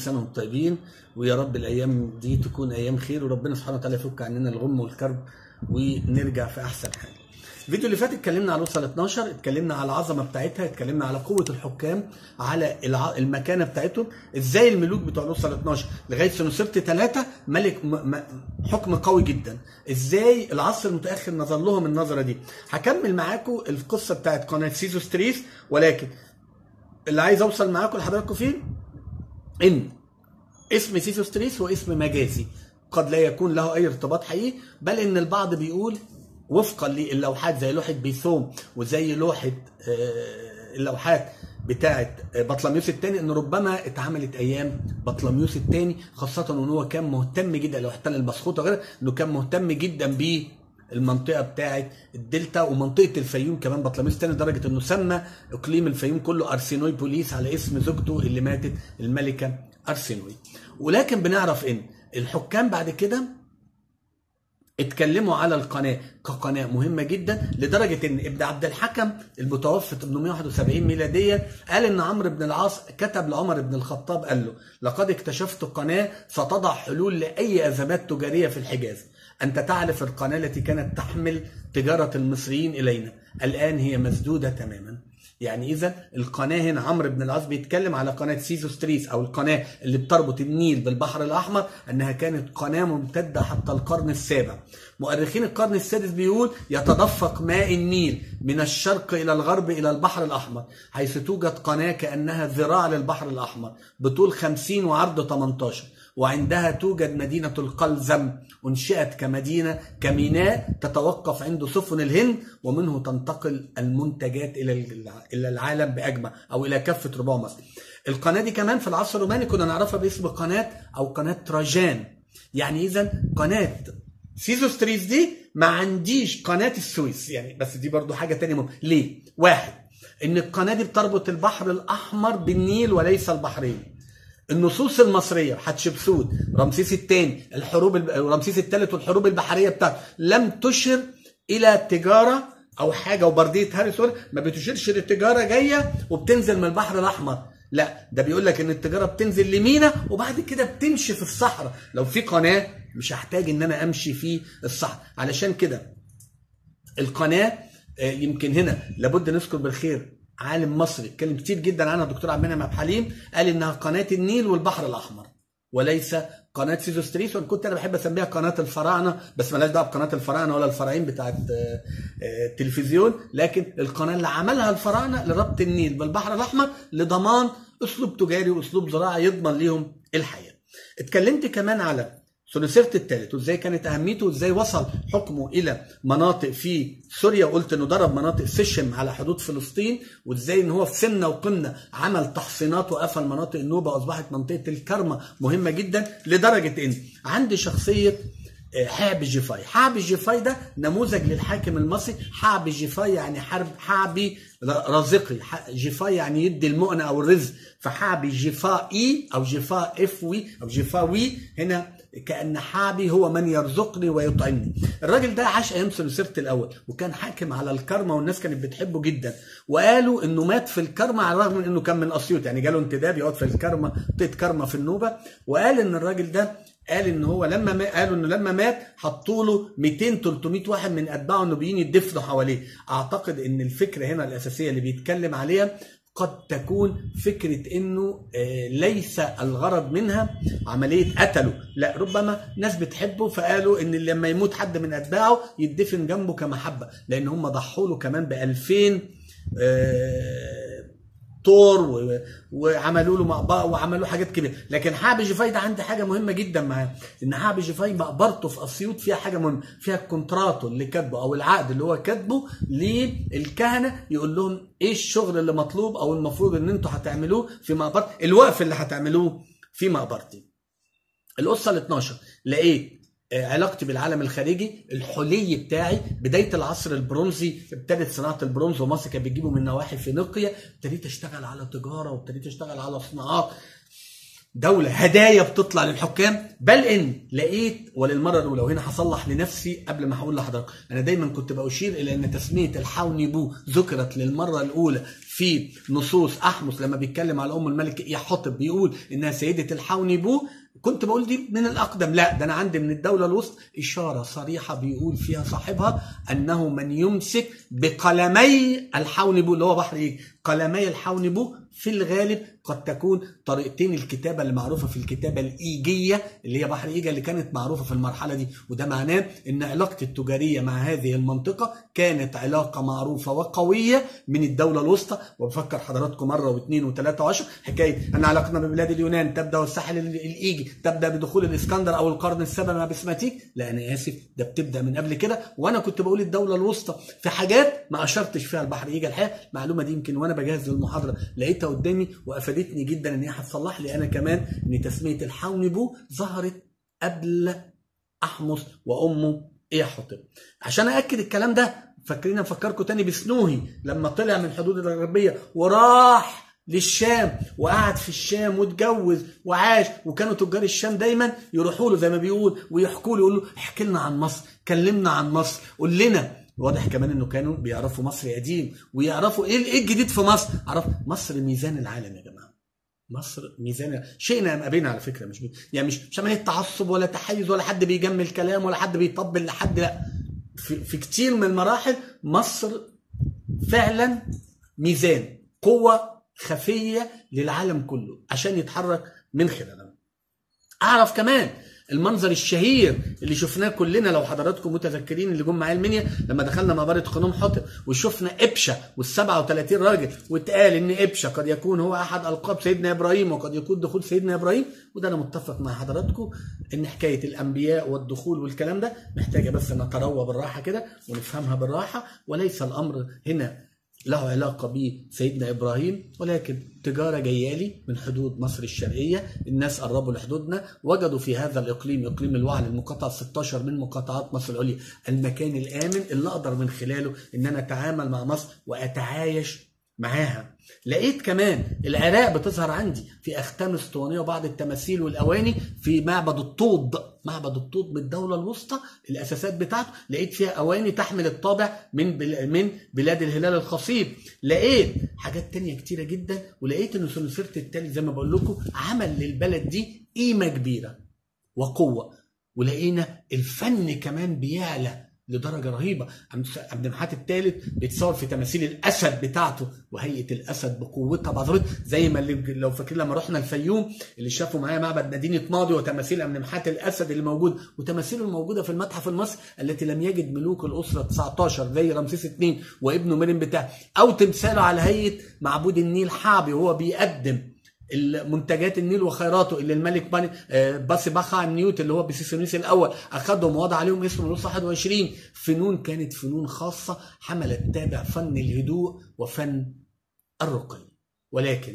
سنه وانتم طيبين، ويا رب الايام دي تكون ايام خير، وربنا سبحانه وتعالى يفك عننا الغم والكرب ونرجع في احسن حال. الفيديو اللي فات اتكلمنا على الاسره ال 12، اتكلمنا على العظمه بتاعتها، اتكلمنا على قوه الحكام، على المكانه بتاعتهم، ازاي الملوك بتوع الاسره ال 12 لغايه سنوسرت 3 ملك حكم قوي جدا، ازاي العصر المتاخر نظر لهم النظره دي. هكمل معاكم القصه بتاعت قناه سيزوستريس، ولكن اللي عايز اوصل معاكم لحضراتكم فيه ان اسم سيزوستريس هو اسم مجازي قد لا يكون له اي ارتباط حقيقي، بل ان البعض بيقول وفقا للوحات زي لوحه بيثوم وزي لوحه اللوحات بتاعه بطلميوس الثاني ان ربما اتعملت ايام بطلميوس الثاني، خاصه ان هو كان مهتم جدا لو احتل البسخوط وغيره، انه كان مهتم جدا بالمنطقه بتاعه الدلتا ومنطقه الفيوم كمان بطلميوس الثاني، لدرجه انه سمى اقليم الفيوم كله ارسينوي بوليس على اسم زوجته اللي ماتت الملكه ارسينوي. ولكن بنعرف ان الحكام بعد كده اتكلموا على القناه كقناه مهمه جدا، لدرجه ان ابن عبد الحكم المتوفى 871 ميلاديا قال ان عمرو بن العاص كتب لعمر بن الخطاب قال له: لقد اكتشفت قناه ستضع حلول لاي ازمات تجاريه في الحجاز، انت تعرف القناه التي كانت تحمل تجاره المصريين الينا، الان هي مسدوده تماما. يعني اذا القناه هنا عمرو بن العاص بيتكلم على قناه سيزوستريس او القناه اللي بتربط النيل بالبحر الاحمر انها كانت قناه ممتده حتى القرن السابع. مؤرخين القرن السادس بيقول يتدفق ماء النيل من الشرق الى الغرب الى البحر الاحمر، حيث توجد قناه كانها ذراع للبحر الاحمر بطول 50 وعرض 18، وعندها توجد مدينة القلزم أنشئت كميناء تتوقف عنده سفن الهند، ومنه تنتقل المنتجات إلى العالم بأجمع أو إلى كافة ربوع مصر. القناة دي كمان في العصر الروماني كنا نعرفها باسم قناة أو قناة تراجان. يعني إذا قناة سيزوستريس دي ما عنديش قناة السويس، يعني بس دي برضو حاجة تانية مهمة. ليه؟ واحد، إن القناة دي بتربط البحر الأحمر بالنيل وليس البحرين. النصوص المصريه حتشبسوت رمسيس الثاني رمسيس الثالث والحروب البحريه بتاعته لم تشر الى تجاره او حاجه، وبرديه هاريسون ما بتشيرش للتجاره جايه وبتنزل من البحر الاحمر، لا ده بيقول لك ان التجاره بتنزل لمينا وبعد كده بتمشي في الصحراء. لو في قناه مش هحتاج ان انا امشي في الصحراء. علشان كده القناه يمكن هنا لابد نذكر بالخير عالم مصري اتكلم كتير جدا عنها الدكتور عبد المنعم عبد الحليم، قال انها قناه النيل والبحر الاحمر وليس قناه سيزوستريس، وان كنت انا بحب اسميها قناه الفراعنه، بس مالهاش دعوه بقناه الفراعنه ولا الفراعين بتاعت التلفزيون، لكن القناه اللي عملها الفراعنه لربط النيل بالبحر الاحمر لضمان اسلوب تجاري واسلوب زراعي يضمن ليهم الحياه. اتكلمت كمان على سنوسرت الثالث وازاي كانت اهميته وازاي وصل حكمه الى مناطق في سوريا، وقلت انه ضرب مناطق سشم على حدود فلسطين، وازاي ان هو في سمنه وقمنه عمل تحصينات وقفل مناطق النوبه واصبحت منطقه الكرمه مهمه جدا، لدرجه ان عندي شخصيه حابي جيفاي. حابي جيفاي ده نموذج للحاكم المصري. حابي جيفاي يعني حابي رازقي، جيفاي يعني يدي المؤنة او الرزق، فحابي جيفائي او جيفائفوي او جيفاوي هنا كأن حابي هو من يرزقني ويطعمني. الراجل ده عاش ايام سنوسرت الاول وكان حاكم على الكرمه والناس كانت بتحبه جدا، وقالوا انه مات في الكرمه على الرغم من انه كان من اسيوط، يعني جاله انتداب يقعد في الكرمه منطقه كرمه في النوبه. وقال ان الراجل ده قال ان هو لما مات حطوا له 200 300 واحد من اتباعه النوبيين يدفنوا حواليه. اعتقد ان الفكره هنا الاساسيه اللي بيتكلم عليها قد تكون فكرة انه ليس الغرض منها عملية قتله، لا ربما ناس بتحبه فقالوا ان لما يموت حد من اتباعه يدفن جنبه كمحبة، لان هم ضحوا له كمان ب2000 طور وعملوا له مقبره وعملوا حاجات كبيره. لكن حابي جيفاي ده عندي حاجه مهمه جدا معاه، ان حابي جيفاي مقبرته في اسيوط فيها حاجه مهمه، فيها الكونتراتو اللي كاتبه او العقد اللي هو كاتبه للكهنه، يقول لهم ايه الشغل اللي مطلوب او المفروض ان انتوا هتعملوه في مقبرتي، الوقف اللي هتعملوه في مقبرتي. القصه ال 12 لقيت علاقتي بالعالم الخارجي، الحلي بتاعي، بدايه العصر البرونزي ابتدت صناعه البرونز ومصر كانت بتجيبه من نواحي فينيقيا، ابتديت اشتغل على تجاره وابتديت اشتغل على صناعات دولة هدايا بتطلع للحكام، بل ان لقيت وللمره الاولى، وهنا هصلح لنفسي قبل ما هقول لحضرتك، انا دايما كنت بشير الى ان تسميه الحونبو ذكرت للمره الاولى في نصوص احمس لما بيتكلم على ام الملك يحتب بيقول انها سيده الحونبو. كنت بقول دي من الاقدم، لا ده انا عندي من الدوله الوسطى اشاره صريحه بيقول فيها صاحبها انه من يمسك بقلمي الحونبو اللي هو بحر ايجا. قلمي الحونبو في الغالب قد تكون طريقتين الكتابه اللي معروفه في الكتابه الايجيه اللي هي بحر ايجا اللي كانت معروفه في المرحله دي، وده معناه ان علاقتي التجاريه مع هذه المنطقه كانت علاقه معروفه وقويه من الدوله الوسطى. وبفكر حضراتكم مره واثنين وثلاثه وعشر حكايه ان علاقتنا ببلاد اليونان تبدا والساحل الايجي تبدا بدخول الاسكندر او القرن السابع مع بسماتيك، لا انا اسف ده بتبدا من قبل كده. وانا كنت بقول الدوله الوسطى في حاجات ما اشرتش فيها البحر ايجا. الحقيقه المعلومه دي يمكن وانا بجهز للمحاضره لقيتها قدامي وافادتني جدا ان هي هتصلح لي انا كمان ان تسميه الحونبو ظهرت قبل احمس وامه ايحتب. عشان ااكد الكلام ده فاكرين افكركم تاني بسنوهي لما طلع من حدود الغربيه وراح للشام وقعد في الشام واتجوز وعاش، وكانوا تجار الشام دايما يروحوا له زي ما بيقول ويحكوا له يقولوا له احكي لنا عن مصر، كلمنا عن مصر، قول لنا. واضح كمان انه كانوا بيعرفوا مصر قديم ويعرفوا ايه الجديد في مصر. عرف مصر ميزان العالم يا جماعه، مصر ميزان شئنا ام ابينا على فكره، مش عمليه تعصب ولا تحيز ولا حد بيجمل كلام ولا حد بيطبل لحد، لا في كتير من المراحل مصر فعلا ميزان قوه خفيه للعالم كله عشان يتحرك من خلالها. اعرف كمان المنظر الشهير اللي شفناه كلنا لو حضراتكم متذكرين اللي جم معايا المنيا لما دخلنا مقبره خنوم حتب وشفنا ابشه وال37 راجل واتقال ان ابشه قد يكون هو احد القاب سيدنا ابراهيم وقد يكون دخول سيدنا ابراهيم. وده انا متفق مع حضراتكم ان حكايه الانبياء والدخول والكلام ده محتاجه بس نتروى بالراحه كده ونفهمها بالراحه، وليس الامر هنا له علاقة بسيدنا إبراهيم، ولكن تجارة جيالي من حدود مصر الشرقية. الناس قربوا لحدودنا وجدوا في هذا الإقليم، إقليم الوعل المقاطعة 16 من مقاطعات مصر العليا، المكان الآمن اللي أقدر من خلاله إن أنا أتعامل مع مصر وأتعايش معاها. لقيت كمان العراق بتظهر عندي في أختام اسطوانية وبعض التماثيل والأواني في معبد الطوب. معبد الطوب بالدولة الوسطى الأساسات بتاعته لقيت فيها أواني تحمل الطابع من بلاد الهلال الخصيب. لقيت حاجات تانية كتيرة جدا، ولقيت إن سنوسرت التالي زي ما بقول لكم عمل للبلد دي قيمة كبيرة وقوة. ولقينا الفن كمان بيعلى لدرجه رهيبه. عبد المحات الثالث بيتصور في تماثيل الاسد بتاعته وهيئه الاسد بقوتها بعضها، زي ما اللي لو فاكرين لما رحنا الفيوم اللي شافوا معايا معبد مدينه ماضي وتماثيل عبد المحات الاسد اللي موجود وتماثيله الموجوده في المتحف المصري التي لم يجد ملوك الاسره 19 زي رمسيس II وابنه مريم بتاعه، او تمثاله على هيئه معبود النيل حابي وهو بيقدم المنتجات النيل وخيراته اللي الملك باسي بخا نيوت اللي هو بسيسونيس الاول اخذهم ووضع عليهم اسم الوصف 21 فنون كانت فنون خاصه حملت تابع فن الهدوء وفن الرقي. ولكن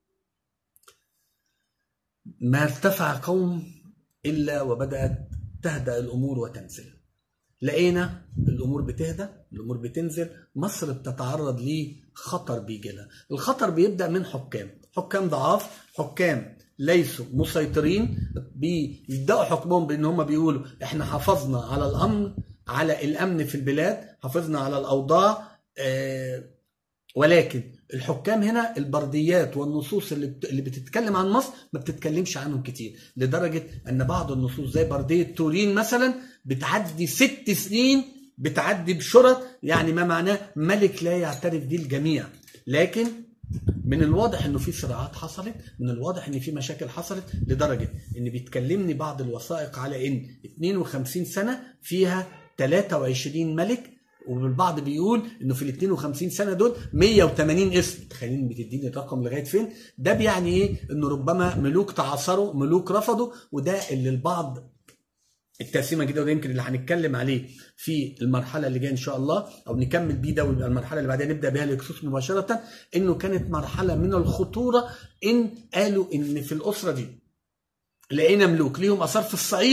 ما ارتفع قوم الا وبدات تهدأ الامور وتنزل. لقينا الامور بتهدى، الامور بتنزل، مصر بتتعرض لخطر بيجي لها. الخطر بيبدا من حكام ضعاف، حكام ليسوا مسيطرين، بيبداوا حكمهم بان هم بيقولوا احنا حافظنا على الامن، على الامن في البلاد، حافظنا على الاوضاع، ولكن الحكام هنا البرديات والنصوص اللي بتتكلم عن مصر ما بتتكلمش عنهم كتير، لدرجه ان بعض النصوص زي برديه تورين مثلا بتعدي 6 سنين بتعدي بشرط، يعني ما معناه ملك لا يعترف به الجميع. لكن من الواضح انه في صراعات حصلت، من الواضح ان في مشاكل حصلت، لدرجه ان بيتكلمني بعض الوثائق على ان 52 سنه فيها 23 ملك، والبعض بيقول انه في ال 52 سنه دول 180 اسم. تخيلين بتديني الرقم لغايه فين؟ ده بيعني ايه؟ انه ربما ملوك تعاصروا، ملوك رفضوا، وده اللي البعض التقسيمه كده، وده يمكن اللي هنتكلم عليه في المرحله اللي جايه ان شاء الله، او نكمل بيه ده ويبقى المرحله اللي بعدها نبدا بها الهكسوس مباشره، انه كانت مرحله من الخطوره ان قالوا ان في الاسره دي لقينا ملوك ليهم اثار في الصعيد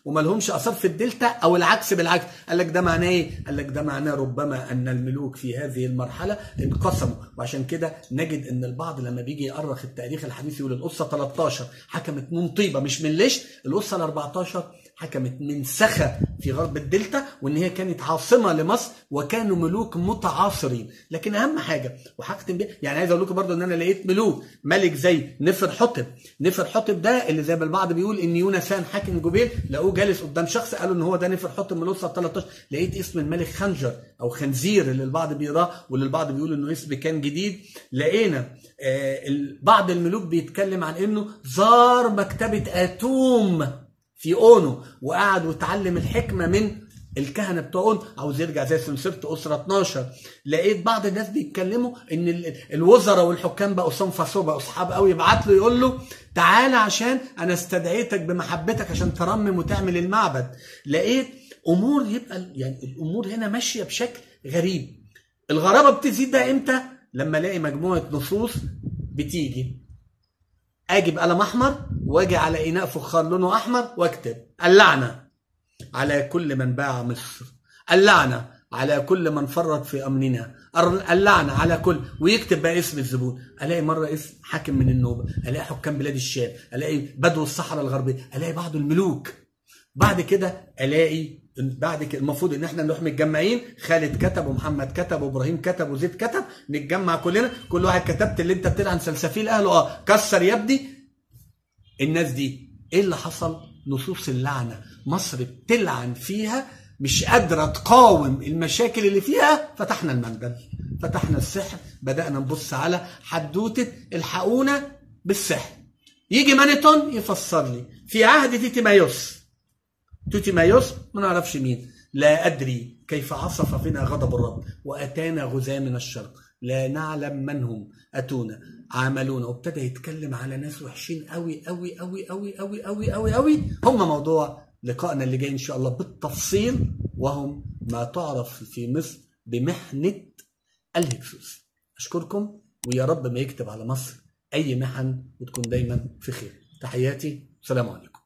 وما لهمش اثار في الدلتا او العكس بالعكس. قال لك ده معناه ايه؟ قال لك ده معناه ربما ان الملوك في هذه المرحله انقسموا. وعشان كده نجد ان البعض لما بيجي يؤرخ التاريخ الحديث يقول الاسره 13 حكمت من طيبه مش من ليش، الاسره 14 حكمت من سخا في غرب الدلتا، وان هي كانت عاصمه لمصر وكانوا ملوك متعاصرين. لكن اهم حاجه وهختم بيها، يعني عايز اقول لكم برضو ان انا لقيت ملوك، ملك زي نفر حتب. نفر حتب ده اللي زي ما البعض بيقول ان يونسان حاكم جبيل لقوه جالس قدام شخص قالوا ان هو ده نفر حتب من الاسره 13. لقيت اسم الملك خنجر او خنزير اللي البعض بيقراه واللي البعض بيقول انه اسم كان جديد. لقينا بعض الملوك بيتكلم عن انه زار مكتبه اتوم في اونو وقعد واتعلم الحكمه من الكهنه بتوع اونو، عاوز يرجع زي سمسرة اسره 12. لقيت بعض الناس بيتكلموا ان الوزراء والحكام بقوا صنف بقوا اصحاب قوي، يبعت له يقول له تعالى عشان انا استدعيتك بمحبتك عشان ترمم وتعمل المعبد. لقيت امور يبقى يعني الامور هنا ماشيه بشكل غريب. الغرابه بتزيد ده امتى؟ لما الاقي مجموعه نصوص بتيجي اجي بقلم احمر واجي على اناء فخار لونه احمر واكتب اللعنه على كل من باع مصر، اللعنه على كل من فرط في امننا، اللعنه على كل، ويكتب بقى اسم الزبون. الاقي مره اسم حاكم من النوبه، الاقي حكام بلاد الشام، الاقي بدو الصحراء الغربيه، الاقي بعض الملوك. بعد كده الاقي بعد كده المفروض ان احنا نروح متجمعين، خالد كتب ومحمد كتب وابراهيم كتب وزيد كتب، نتجمع كلنا، كل واحد كتبت اللي انت بتلعن سلسفيل اهله كسر يا ابني. الناس دي ايه اللي حصل؟ نصوص اللعنه مصر بتلعن فيها، مش قادره تقاوم المشاكل اللي فيها، فتحنا المندل، فتحنا السحر، بدانا نبص على حدوته الحقونا بالسحر. يجي مانيتون يفسر لي في عهد توتيمايوس ما نعرفش مين، لا أدري كيف عصف فينا غضب الرب وأتانا غزاة من الشرق لا نعلم من هم أتونا عاملونا. وابتدى يتكلم على ناس وحشين قوي قوي قوي قوي قوي قوي قوي قوي. هم موضوع لقائنا اللي جاي إن شاء الله بالتفصيل، وهم ما تعرف في مصر بمحنة الهكسوس. أشكركم، ويا رب ما يكتب على مصر أي محن، وتكون دايما في خير. تحياتي، سلام عليكم.